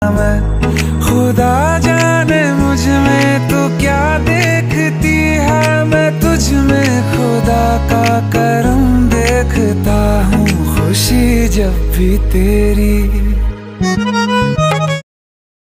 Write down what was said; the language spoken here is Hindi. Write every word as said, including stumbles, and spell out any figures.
मैं खुदा जाने मुझ में तो क्या देखती है, मैं तुझ में खुदा का करम देखता हूँ, खुशी जब भी तेरी